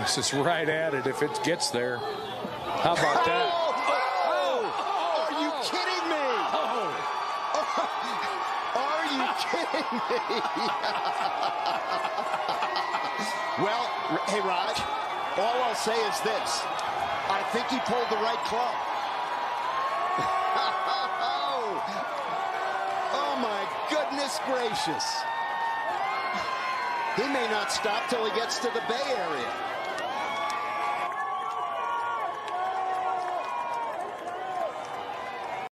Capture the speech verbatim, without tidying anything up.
This is right at it if it gets there. How about that? Oh, oh, oh, are you kidding me? Oh. Are you kidding me? Well, hey, Raj, all I'll say is this. I think he pulled the right club. Oh, my goodness gracious. He may not stop till he gets to the Bay Area.